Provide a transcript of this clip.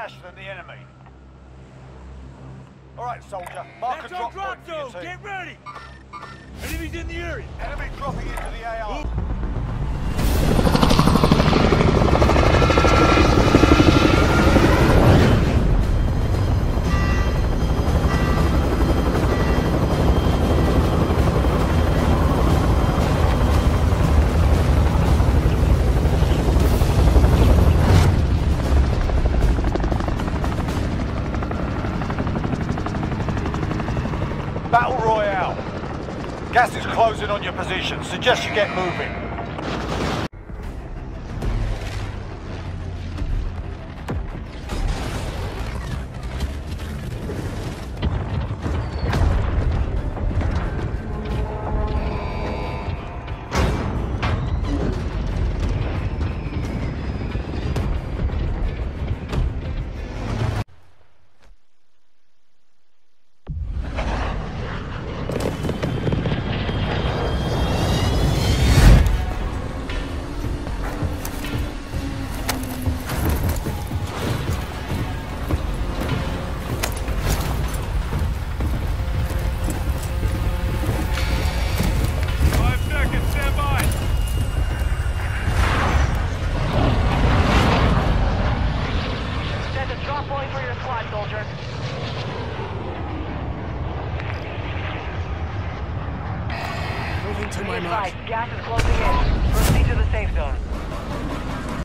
cash than the enemy. All right, soldier. Mark a drop point for your team. Get ready! Enemies in the area! Enemy dropping into the AR. Battle Royale. Gas is closing on your position. Suggest you get moving. To my mark. Gas is closing in.